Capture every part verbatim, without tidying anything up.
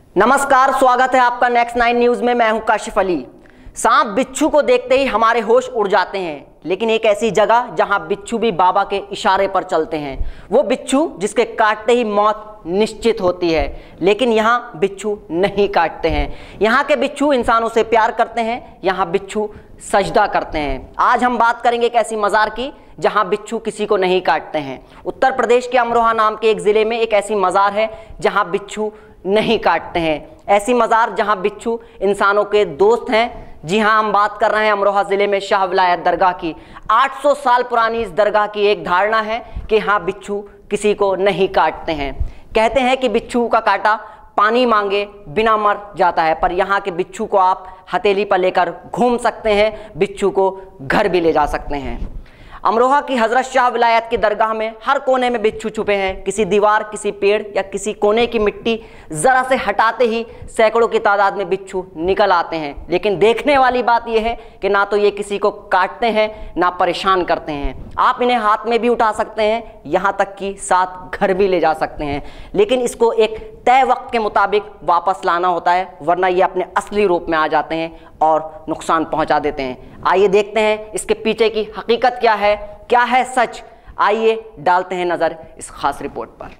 नमस्कार, स्वागत है आपका नेक्स्ट नाइन न्यूज में। मैं हूं काशिफ अली। सांप बिच्छू को देखते ही हमारे होश उड़ जाते हैं, लेकिन एक ऐसी जगह जहां बिच्छू भी बाबा के इशारे पर चलते हैं, वो बिच्छू जिसके काटते ही मौत निश्चित होती है। लेकिन यहाँ बिच्छू नहीं काटते हैं। यहाँ के बिच्छू इंसानों से प्यार करते हैं, यहाँ बिच्छू सजदा करते हैं। आज हम बात करेंगे एक ऐसी मज़ार की जहाँ बिच्छू किसी को नहीं काटते हैं। उत्तर प्रदेश के अमरोहा नाम के एक ज़िले में एक ऐसी मज़ार है जहाँ बिच्छू नहीं काटते हैं। ऐसी मज़ार जहाँ बिच्छू इंसानों के दोस्त हैं। जी हाँ, हम बात कर रहे हैं अमरोहा ज़िले में शाह विलायत दरगाह की। आठ सौ साल पुरानी इस दरगाह की एक धारणा है कि हाँ बिच्छू किसी को नहीं काटते हैं। कहते हैं कि बिच्छू का काटा पानी मांगे बिना मर जाता है, पर यहाँ के बिच्छू को आप हथेली पर लेकर घूम सकते हैं, बिच्छू को घर भी ले जा सकते हैं। अमरोहा की हज़रत शाह विलायत की दरगाह में हर कोने में बिच्छू छुपे हैं। किसी दीवार, किसी पेड़ या किसी कोने की मिट्टी ज़रा से हटाते ही सैकड़ों की तादाद में बिच्छू निकल आते हैं। लेकिन देखने वाली बात यह है कि ना तो ये किसी को काटते हैं ना परेशान करते हैं। आप इन्हें हाथ में भी उठा सकते हैं, यहाँ तक कि साथ घर भी ले जा सकते हैं, लेकिन इसको एक तय वक्त के मुताबिक वापस लाना होता है, वरना ये अपने असली रूप में आ जाते हैं और नुकसान पहुंचा देते हैं। आइए देखते हैं इसके पीछे की हकीकत क्या है, क्या है सच। आइए डालते हैं नज़र इस खास रिपोर्ट पर।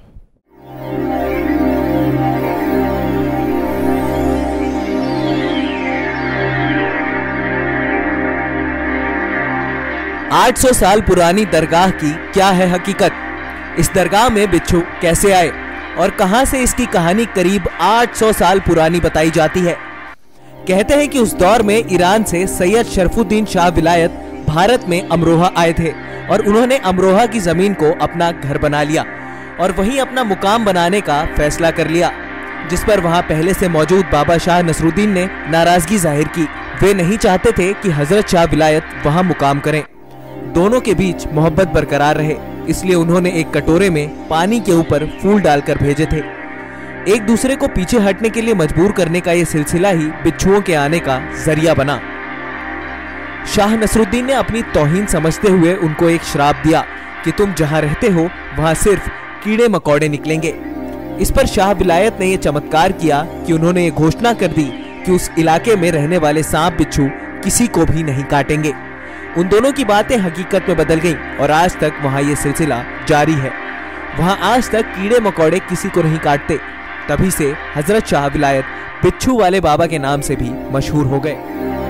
आठ सौ साल पुरानी दरगाह की क्या है हकीकत? इस दरगाह में बिच्छू कैसे आए और कहां से इसकी कहानी करीब आठ सौ साल पुरानी बताई जाती है। कहते हैं कि उस दौर में ईरान से सैयद शरफुद्दीन शाह विलायत भारत में अमरोहा आए थे और उन्होंने अमरोहा की जमीन को अपना घर बना लिया और वहीं अपना मुकाम बनाने का फैसला कर लिया, जिस पर वहां पहले से मौजूद बाबा शाह नसरुद्दीन ने नाराजगी जाहिर की। वे नहीं चाहते थे कि हजरत शाह विलायत वहां मुकाम करें। दोनों के बीच मोहब्बत बरकरार रहे, इसलिए उन्होंने एक कटोरे में पानी के ऊपर फूल डालकर भेजे थे। एक दूसरे को पीछे हटने के लिए मजबूर करने का यह सिलसिला ही बिच्छुओं के आने का जरिया बना। शाह नसरुद्दीन ने अपनी तौहीन समझते हुए उनको एक श्राप दिया कि तुम जहां रहते हो वहां सिर्फ कीड़े मकोड़े निकलेंगे। इस पर शाह विलायत ने यह चमत्कार किया कि उन्होंने ये घोषणा कर दी कि उस इलाके में रहने वाले सांप बिच्छू किसी को भी नहीं काटेंगे। उन दोनों की बातें हकीकत में बदल गईं और आज तक वहां ये सिलसिला जारी है। वहां आज तक कीड़े मकोड़े किसी को नहीं काटते। तभी से हजरत शाह विलायत बिच्छू वाले बाबा के नाम से भी मशहूर हो गए।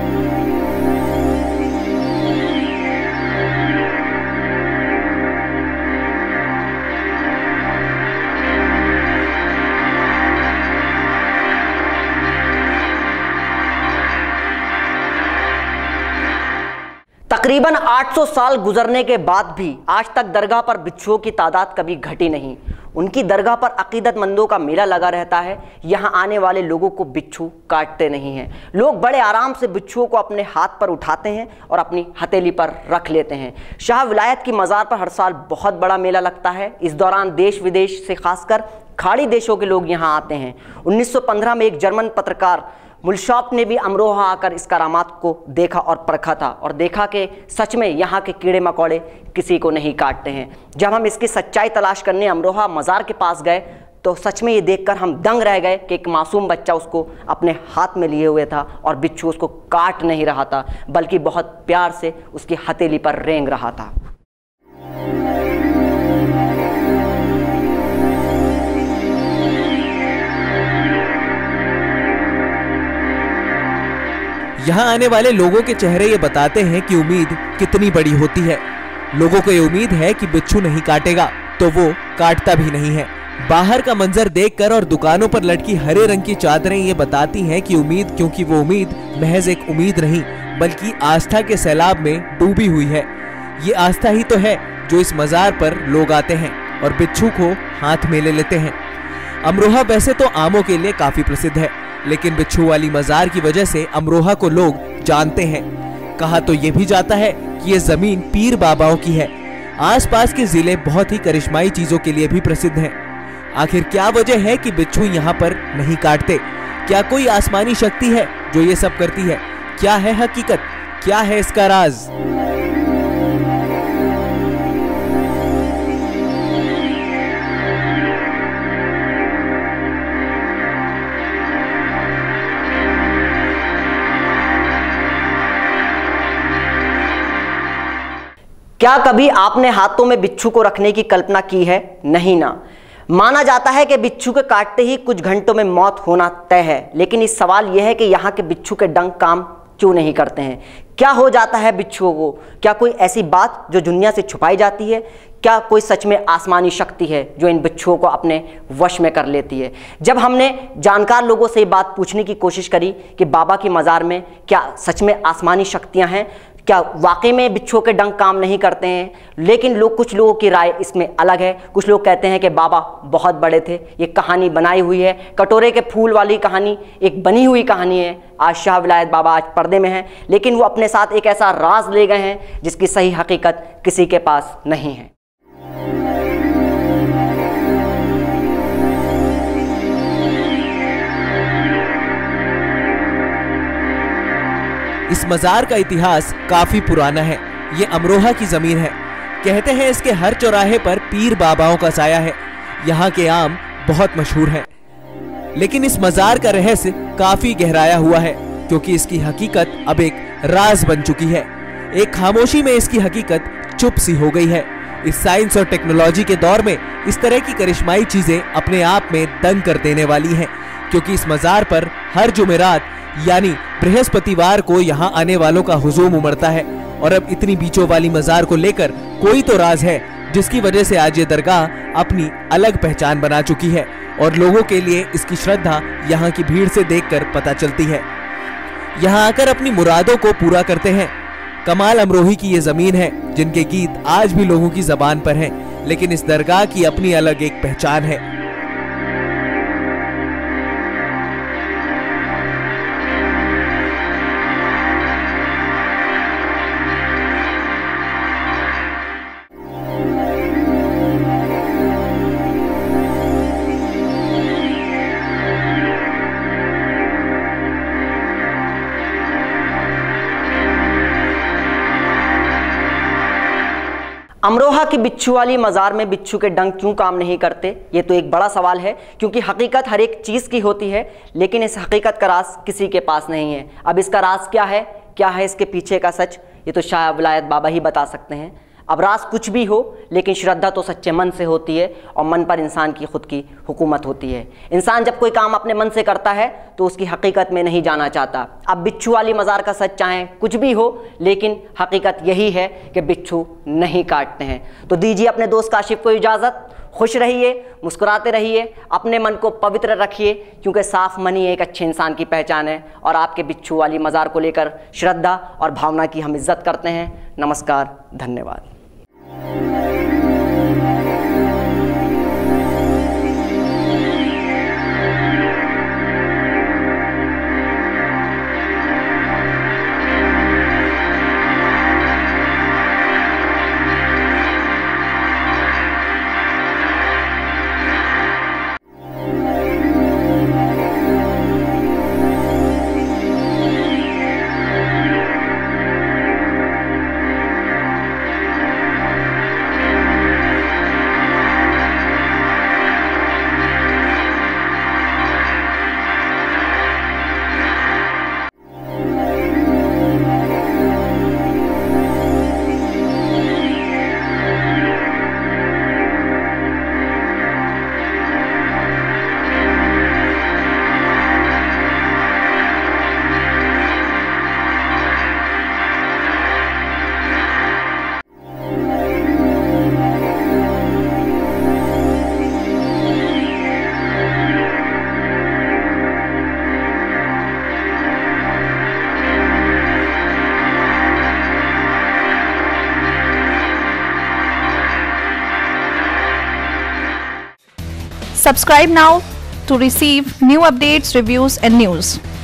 तकरीबन आठ सौ साल गुजरने के बाद भी आज तक दरगाह पर बिच्छुओं की तादाद कभी घटी नहीं। उनकी दरगाह पर अकीदतमंदों का मेला लगा रहता है। यहाँ आने वाले लोगों को बिच्छू काटते नहीं हैं। लोग बड़े आराम से बिच्छुओं को अपने हाथ पर उठाते हैं और अपनी हथेली पर रख लेते हैं। शाह विलायत की मज़ार पर हर साल बहुत बड़ा मेला लगता है। इस दौरान देश विदेश से खासकर खाड़ी देशों के लोग यहाँ आते हैं। उन्नीस सौ पंद्रह में एक जर्मन पत्रकार मुल्शॉप ने भी अमरोहा आकर इस करामात को देखा और परखा था और देखा कि सच में यहाँ के कीड़े मकोड़े किसी को नहीं काटते हैं। जब हम इसकी सच्चाई तलाश करने अमरोहा मज़ार के पास गए तो सच में ये देखकर हम दंग रह गए कि एक मासूम बच्चा उसको अपने हाथ में लिए हुए था और बिच्छू उसको काट नहीं रहा था, बल्कि बहुत प्यार से उसकी हथेली पर रेंग रहा था। यहाँ आने वाले लोगों के चेहरे ये बताते हैं कि उम्मीद कितनी बड़ी होती है। लोगों को ये उम्मीद है कि बिच्छू नहीं काटेगा, तो वो काटता भी नहीं है। बाहर का मंजर देखकर और दुकानों पर लटकी हरे रंग की चादरें ये बताती हैं कि उम्मीद, क्योंकि वो उम्मीद महज एक उम्मीद नहीं बल्कि आस्था के सैलाब में डूबी हुई है। ये आस्था ही तो है जो इस मज़ार पर लोग आते हैं और बिच्छू को हाथ में ले लेते हैं। अमरोहा वैसे तो आमों के लिए काफी प्रसिद्ध है, लेकिन बिच्छू वाली मज़ार की वजह से अमरोहा को लोग जानते हैं। कहा तो ये भी जाता है कि ये जमीन पीर बाबाओं की है। आसपास के जिले बहुत ही करिश्माई चीजों के लिए भी प्रसिद्ध हैं। आखिर क्या वजह है कि बिच्छू यहाँ पर नहीं काटते? क्या कोई आसमानी शक्ति है जो ये सब करती है? क्या है हकीकत? क्या है इसका राज? क्या कभी आपने हाथों में बिच्छू को रखने की कल्पना की है? नहीं ना। माना जाता है कि बिच्छू के काटते ही कुछ घंटों में मौत होना तय है, लेकिन इस सवाल यह है कि यहाँ के बिच्छू के डंक काम क्यों नहीं करते हैं? क्या हो जाता है बिच्छुओं को? क्या कोई ऐसी बात जो दुनिया से छुपाई जाती है? क्या कोई सच में आसमानी शक्ति है जो इन बिच्छुओं को अपने वश में कर लेती है? जब हमने जानकार लोगों से ये बात पूछने की कोशिश करी कि बाबा की मज़ार में क्या सच में आसमानी शक्तियां हैं, क्या वाकई में बिच्छुओं के डंक काम नहीं करते हैं, लेकिन लोग कुछ लोगों की राय इसमें अलग है। कुछ लोग कहते हैं कि बाबा बहुत बड़े थे, ये कहानी बनाई हुई है। कटोरे के फूल वाली कहानी एक बनी हुई कहानी है। आज शाह विलायत बाबा आज पर्दे में हैं, लेकिन वो अपने साथ एक ऐसा राज ले गए हैं जिसकी सही हकीकत किसी के पास नहीं है। इस मजार का इतिहास काफी पुराना है। ये अमरोहा की जमीन है। कहते हैं इसके हर चौराहे पर पीर बाबाओं का साया है। यहाँ के आम बहुत मशहूर हैं। लेकिन इस मजार का रहस्य काफी गहराया हुआ है, क्योंकि इसकी हकीकत अब एक राज बन चुकी है। एक खामोशी में इसकी हकीकत चुप सी हो गई है। इस साइंस और टेक्नोलॉजी के दौर में इस तरह की करिश्माई चीजें अपने आप में दंग कर देने वाली हैं, क्योंकि इस मजार पर हर जुमेरात यानी बृहस्पतिवार को यहाँ आने वालों का हुजूम उमड़ता है। और अब इतनी बीचों वाली मजार को लेकर कोई तो राज है, जिसकी वजह से आज ये दरगाह अपनी अलग पहचान बना चुकी है और लोगों के लिए इसकी श्रद्धा यहाँ की भीड़ से देखकर पता चलती है। यहाँ आकर अपनी मुरादों को पूरा करते हैं। कमाल अमरोही की ये जमीन है जिनके गीत आज भी लोगों की जबान पर हैं, लेकिन इस दरगाह की अपनी अलग एक पहचान है। अमरोहा की बिच्छू वाली मज़ार में बिच्छू के डंक क्यों काम नहीं करते? ये तो एक बड़ा सवाल है, क्योंकि हकीकत हर एक चीज़ की होती है, लेकिन इस हकीकत का राज किसी के पास नहीं है। अब इसका राज क्या है, क्या है इसके पीछे का सच, ये तो शाह विलायत बाबा ही बता सकते हैं। अब राज कुछ भी हो, लेकिन श्रद्धा तो सच्चे मन से होती है और मन पर इंसान की खुद की हुकूमत होती है। इंसान जब कोई काम अपने मन से करता है तो उसकी हकीकत में नहीं जाना चाहता। अब बिच्छू वाली मज़ार का सच चाहे कुछ भी हो, लेकिन हकीकत यही है कि बिच्छू नहीं काटते हैं। तो दीजिए अपने दोस्त काशिफ को इजाज़त। खुश रहिए, मुस्कुराते रहिए, अपने मन को पवित्र रखिए, क्योंकि साफ मन ही एक अच्छे इंसान की पहचान है। और आपके बिच्छू वाली मज़ार को लेकर श्रद्धा और भावना की हम इज्जत करते हैं। नमस्कार, धन्यवाद। Subscribe now to receive new updates, reviews and news.